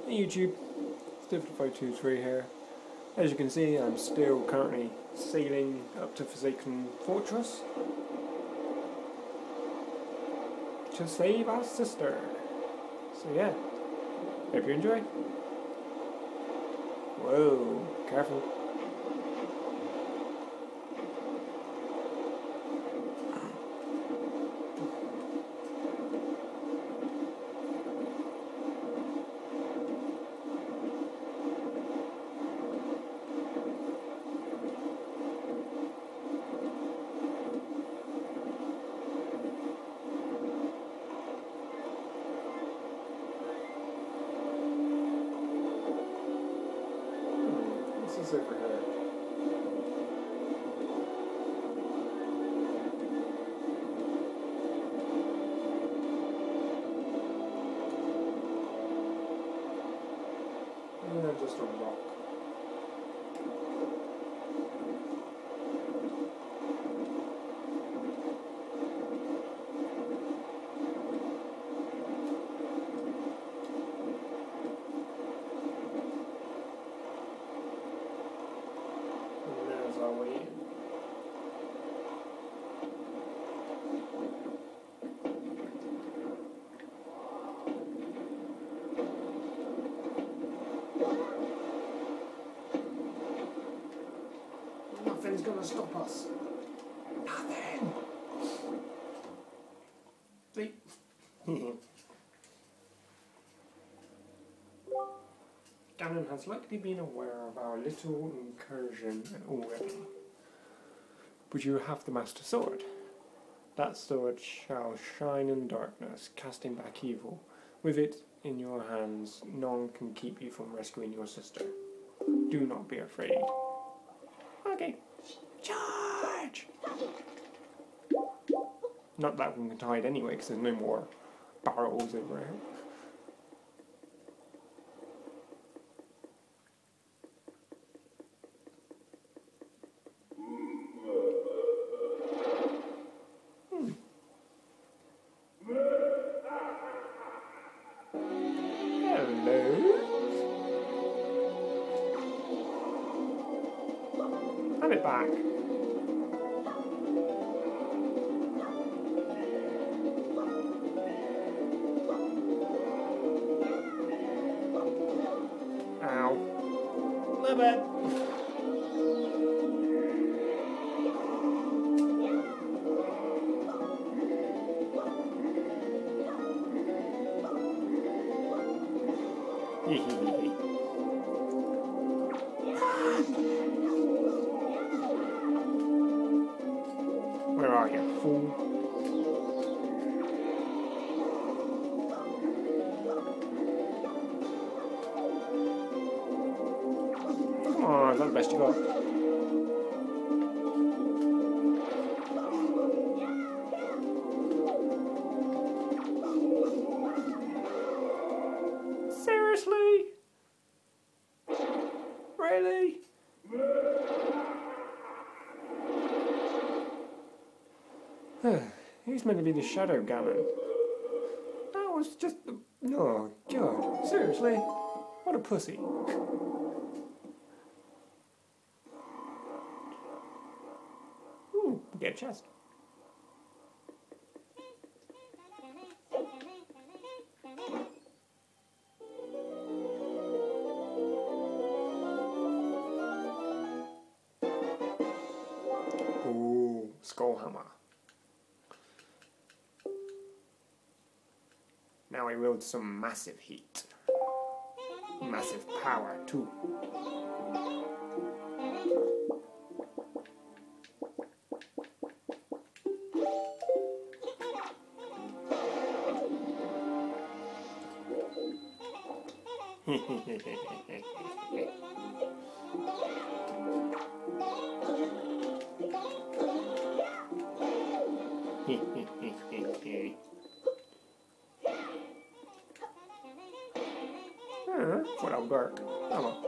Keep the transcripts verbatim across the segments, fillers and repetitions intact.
Hey YouTube, Steve five two three here. As you can see, I'm still currently sailing up to Forsaken Fortress to save our sister. So yeah, hope you enjoy. Whoa, careful. This is over here. Yeah, just a rock. And there's our way in. Nothing's gonna stop us. Nothing. See? Ganon has likely been aware of our little incursion already. But you have the Master Sword. That sword shall shine in darkness, casting back evil. With it in your hands, none can keep you from rescuing your sister. Do not be afraid. Okay. Charge! Not that one can hide anyway, because there's no more barrels over here. Hmm. Hello? Have it back. Ow. My bad. Where are you, fool? Come on, that's the best you got. Seriously? Really? He's meant to be the Shadow Ganon. That was just... Oh, God. Seriously? What a pussy. Ooh, get a chest. Ooh, Skullhammer. Now he wields some massive heat. Massive power, too. Uh, what a work. Come on.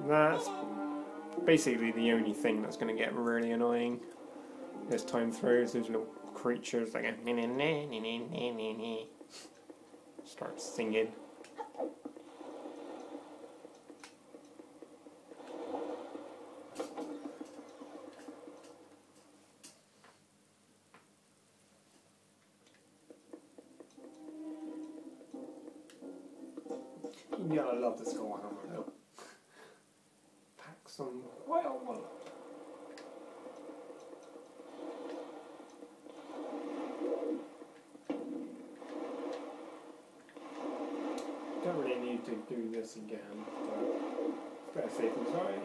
That's basically the only thing that's going to get really annoying as time throws. Those little creatures that go start singing. Yeah, I love the skull hammer though. Pack some wild one. Don't really need to do this again, but better safe than sorry.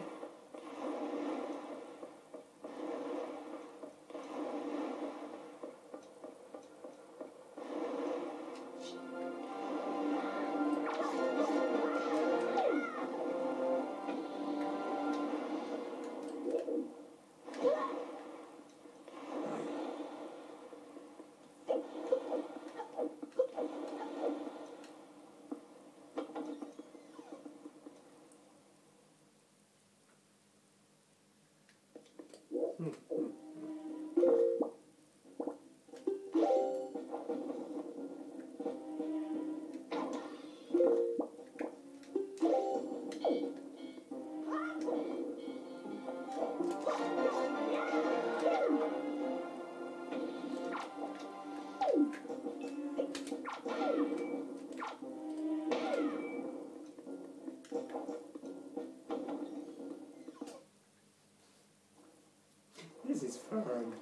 This is fun.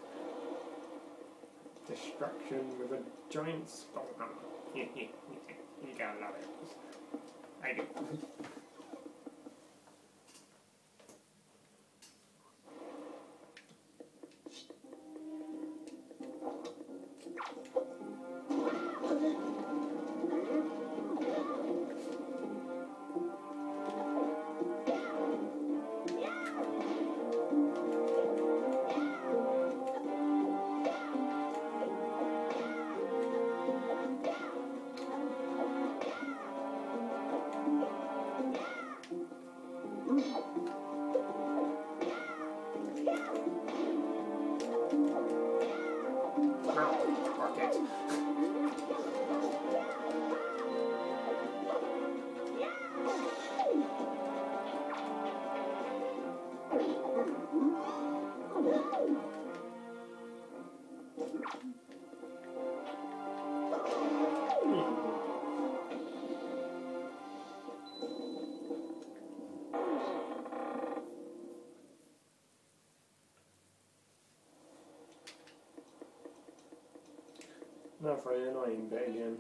Destruction with a giant skull hammer. You gotta love it. I do. Now for the annoying bit again.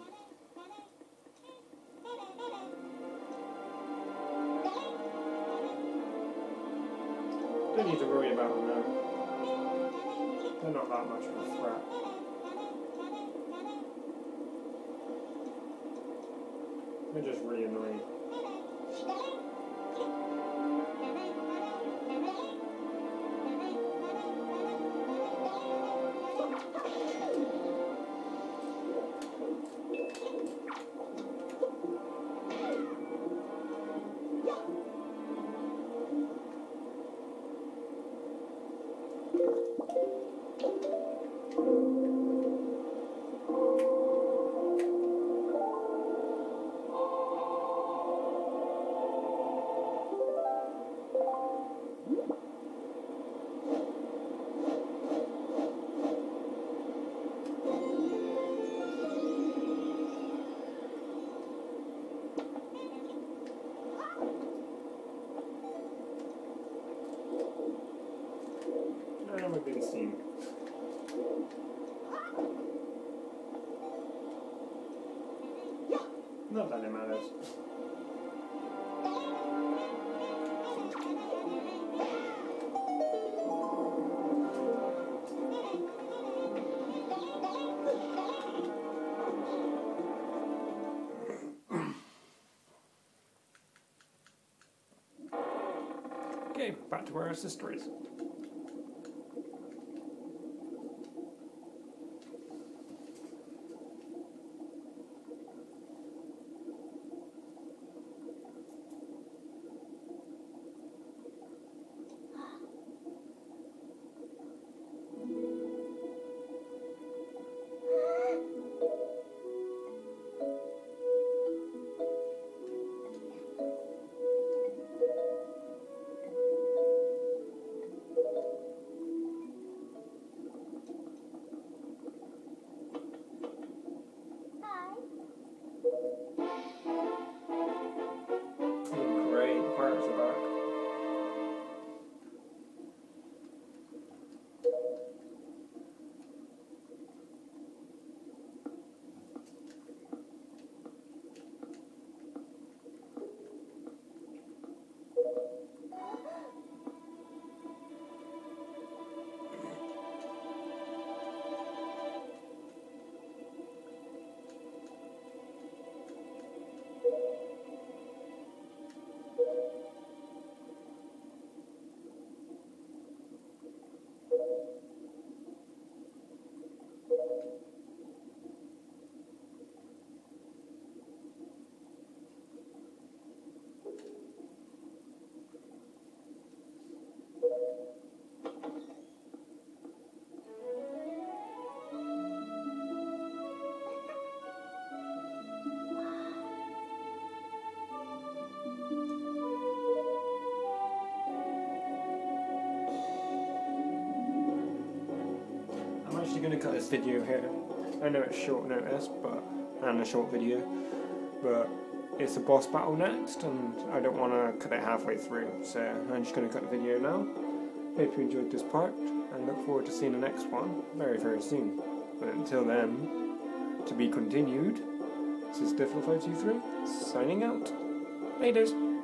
Don't need to worry about them now. They're not that much of a threat. They're just really annoying. And we've been seen. Not that it matters. Okay, back to where our sister is. actually going to cut this video here. I know it's short notice, but and a short video, but it's a boss battle next, and I don't want to cut it halfway through, so I'm just going to cut the video now. Hope you enjoyed this part, and look forward to seeing the next one very, very soon. But until then, to be continued, this is Diffl five two three, signing out. Laters!